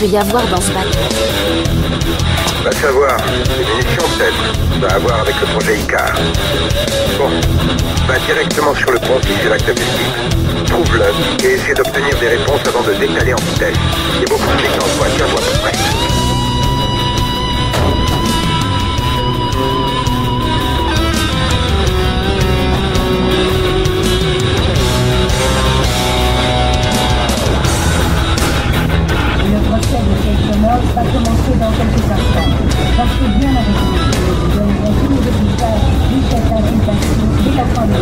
peut y avoir dans ce bateau? Va savoir. Des munitions peut-être. Ça a à voir avec le projet Icar. Bon. Va directement sur le pont qui fait l'acte public. Trouve-le et essaie d'obtenir des réponses avant de décaler en vitesse. Il y a beaucoup de flics en voiture, à peu près. Va commencer dans quelques instants. Restez bien avec nous. Nous donnerons tous nos résultats jusqu'à sa invitation dès la fin de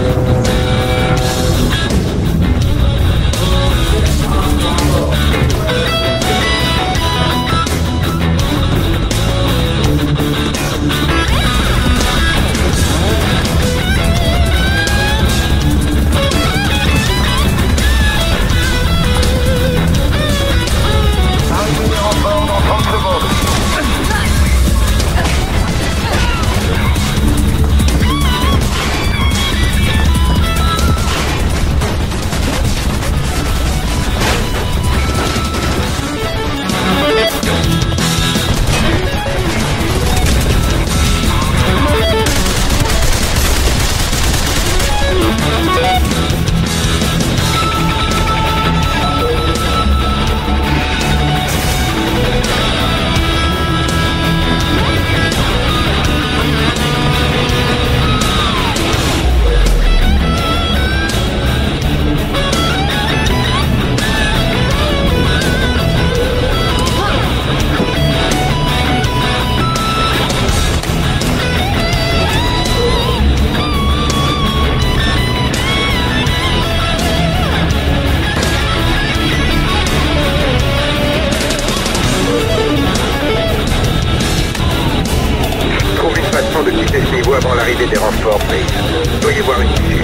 de quitter ce niveau avant l'arrivée des renforts, Blaze. Vous doit y avoir une issue.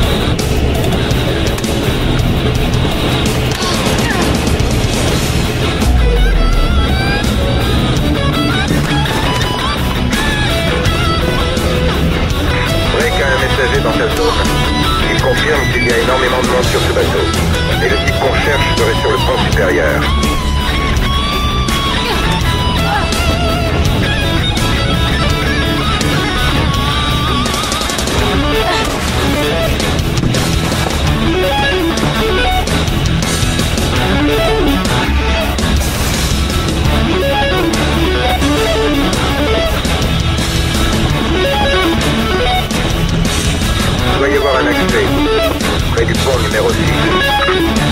Drake a un messager dans sa zone. Il confirme qu'il y a énormément de monde sur ce bateau. Et le type qu'on cherche serait sur le pont supérieur. Il doit y avoir un accès près du pont numéro 6.